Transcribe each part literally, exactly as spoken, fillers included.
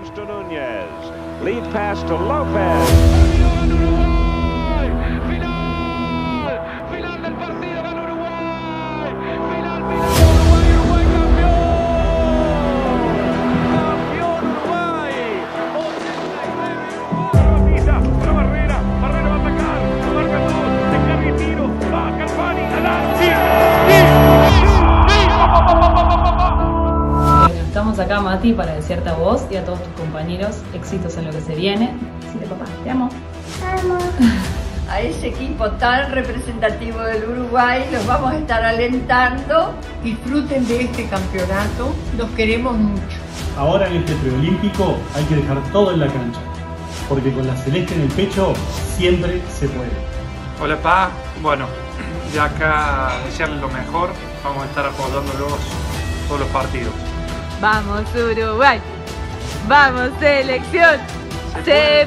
comes to Núñez. Lead pass to Lopez. Estamos acá, Mati, para desearte a vos y a todos tus compañeros éxitos en lo que se viene. Decirle, papá, te amo. Te amo. A ese equipo tan representativo del Uruguay los vamos a estar alentando. Disfruten de este campeonato, los queremos mucho. Ahora en este preolímpico hay que dejar todo en la cancha, porque con la celeste en el pecho siempre se puede. Hola, pa. Bueno, ya acá desearles lo mejor. Vamos a estar apoyándolos todos los partidos. ¡Vamos Uruguay! ¡Vamos selección! ¡Se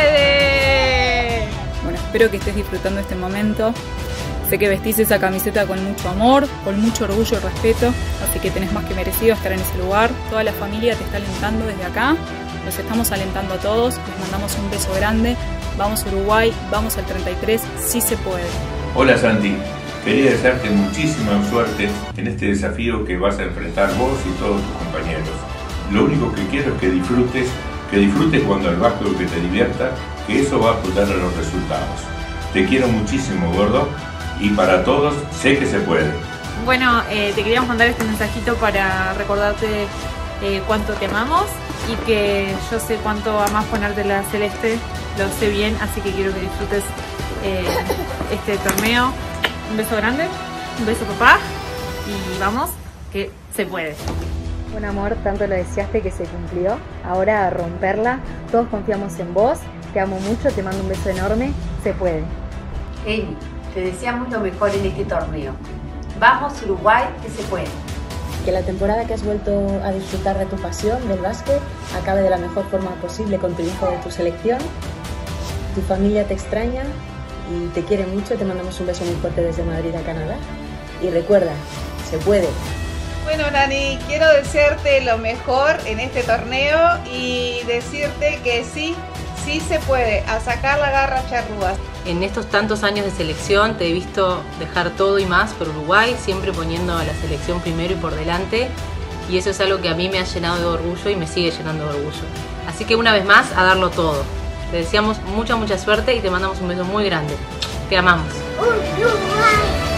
puede! Bueno, espero que estés disfrutando este momento. Sé que vestís esa camiseta con mucho amor, con mucho orgullo y respeto, así que tenés más que merecido estar en ese lugar. Toda la familia te está alentando desde acá, los estamos alentando a todos, les mandamos un beso grande. Vamos Uruguay, vamos al treinta y tres, sí se puede. Hola Santi, quería desearte muchísima suerte en este desafío que vas a enfrentar vos y todos tus compañeros. Lo único que quiero es que disfrutes, que disfrutes cuando al básquet, que te divierta, que eso va a apuntar a los resultados. Te quiero muchísimo, gordo, y para todos sé que se puede. Bueno, eh, te queríamos mandar este mensajito para recordarte eh, cuánto te amamos y que yo sé cuánto amás ponerte la celeste, lo sé bien, así que quiero que disfrutes eh, este torneo. Un beso grande, un beso papá y vamos, que se puede. Buen amor, tanto lo deseaste que se cumplió. Ahora a romperla, todos confiamos en vos, te amo mucho, te mando un beso enorme, se puede. Amy, te deseamos lo mejor en este torneo. Vamos Uruguay, que se puede. Que la temporada que has vuelto a disfrutar de tu pasión, del básquet, acabe de la mejor forma posible con tu hijo de tu selección. Tu familia te extraña y te quiere mucho, te mandamos un beso muy fuerte desde Madrid a Canadá. Y recuerda, se puede. Bueno, Nani, quiero desearte lo mejor en este torneo y decirte que sí, sí se puede, a sacar la garra charrúas. En estos tantos años de selección te he visto dejar todo y más por Uruguay, siempre poniendo a la selección primero y por delante, y eso es algo que a mí me ha llenado de orgullo y me sigue llenando de orgullo. Así que una vez más, a darlo todo. Te deseamos mucha, mucha suerte y te mandamos un beso muy grande. Te amamos. Uruguay,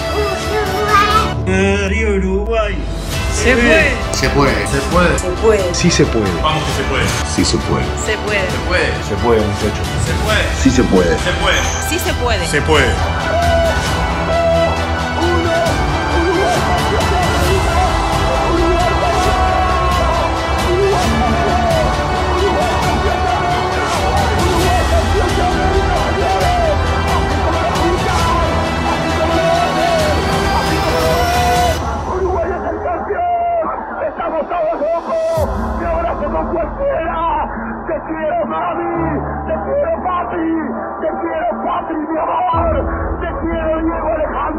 Uruguay. Uruguay. Se puede. Se puede. Se puede. Se puede. Sí se puede. Vamos que se puede. Sí se puede. Se puede. Se puede. Se puede, muchachos. Se puede. Sí se puede. Se puede. Sí se puede. Se puede. Te quiero, mami, te quiero, papi, te quiero, papi, mi amor, te quiero, Diego Alejandro.